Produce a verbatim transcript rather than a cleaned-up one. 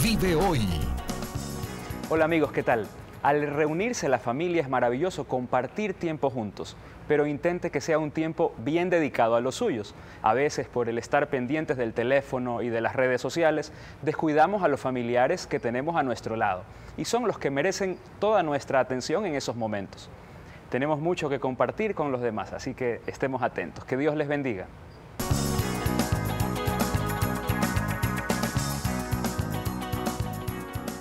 Vive Hoy. Hola amigos, ¿qué tal? Al reunirse la familia es maravilloso compartir tiempo juntos, pero intente que sea un tiempo bien dedicado a los suyos. A veces, por el estar pendientes del teléfono y de las redes sociales, descuidamos a los familiares que tenemos a nuestro lado y son los que merecen toda nuestra atención en esos momentos. Tenemos mucho que compartir con los demás, así que estemos atentos. Que Dios les bendiga.